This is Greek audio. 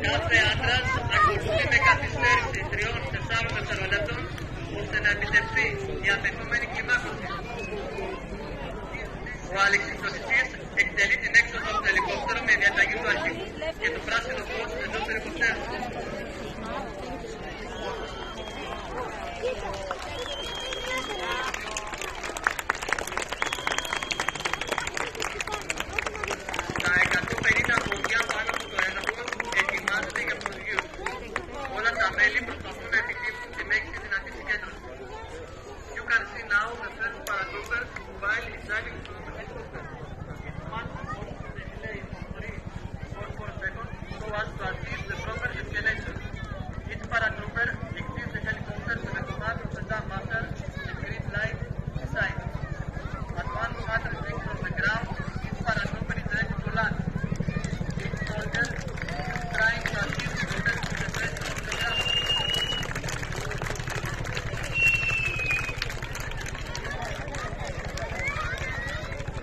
Κάθε άντρας ακολουθεί με καθυστέρηση 3-4 δευτερολέπτων ώστε να επιτευχθεί η απαιτούμενη κλιμάκωση. Ο Αλεξιπτωτιστής εκτελεί την έξοδο από το ελικόπτερο με διαταγή του αρχηγού και το πράσινο φως εντός του ελικοπτέρου. Τα 150 ποδιά πάνω από το ένοχος ετοιμάζονται για προσγείωση. Όλα τα μέλη προσπαθούν να επιτύχουν τη μέγιστη δυνατή συγκέντρωση. You can see now the first paratroopers while inside the